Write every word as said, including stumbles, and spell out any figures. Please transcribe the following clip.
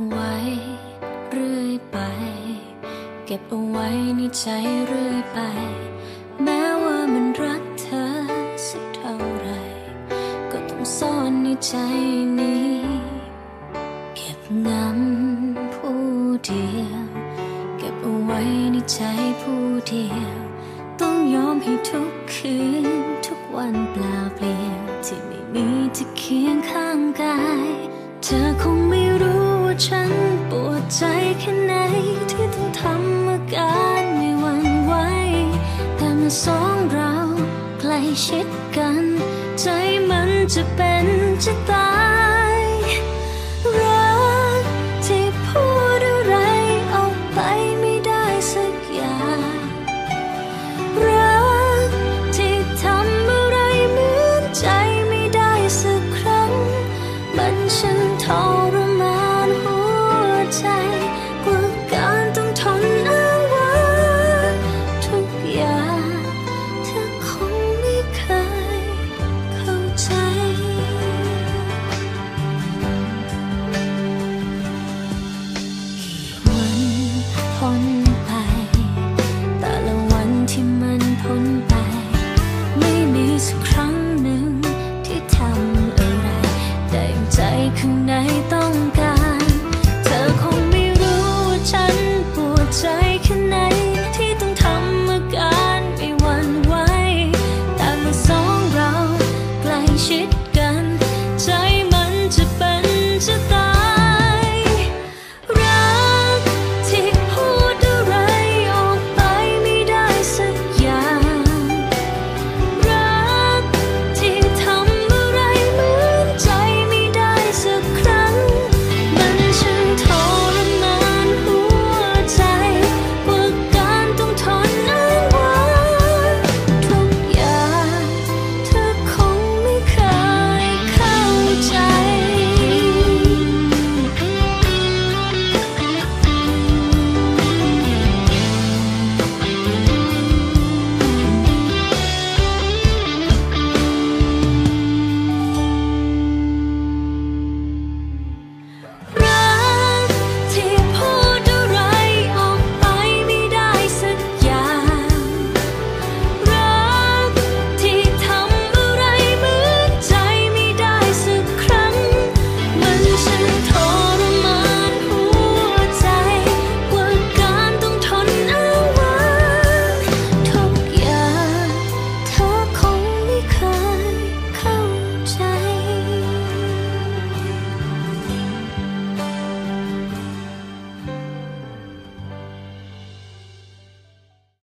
ไว้เรื่อยไปเก็บเอาไว้ในใจเรื่อยไปแม้ว่ามันรักเธอสักเท่าไรก็ต้องซ่อนในใจนี้เก็บงำผู้เดียวเก็บเอาไว้ในใจผู้เดียวต้องยอมให้ทุกคืนทุกวันเปล่าเปลี่ยวที่ไม่มีเธอเคียงข้างกายเธอคงไม่รู้ว่าฉันปวดใจแค่ไหนที่ต้องทำอาการไม่หวั่นไหวแต่เมื่อสองเราใกล้ชิดกันใจมันจะเป็นจะตาย